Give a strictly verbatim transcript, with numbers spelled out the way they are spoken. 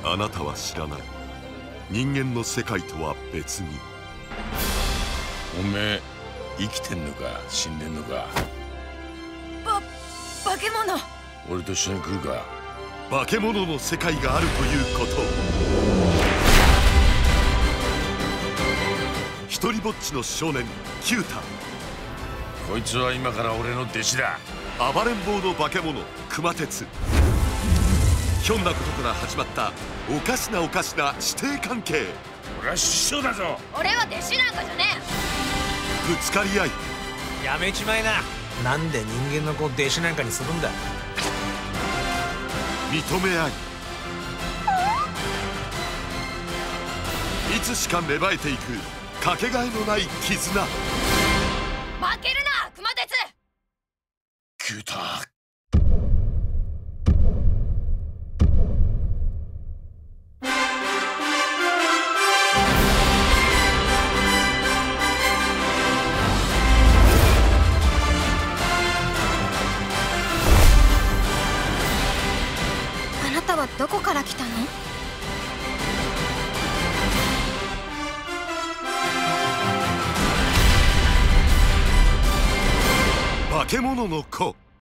あなたは知らない。人間の世界とは別に。 おめえ生きてんのか死んでんのか。 ば化け物。 俺と一緒に来るか。 化け物の世界があるということ。一人ぼっちの少年キュータ。 こいつは今から俺の弟子だ。 暴れん坊の化け物熊徹。ひょんなことから始まったおかしなおかしな師弟関係。 俺は師匠だぞ。 俺は弟子なんかじゃねぶつかり合い、 やめちまいな。なんで人間の子を弟子なんかにするんだ。 認め合い、いつしか芽生えていくかけがえのない絆。 え。負けるな熊徹。 キュータ。 あなたはどこから来たの？ 化け物の子。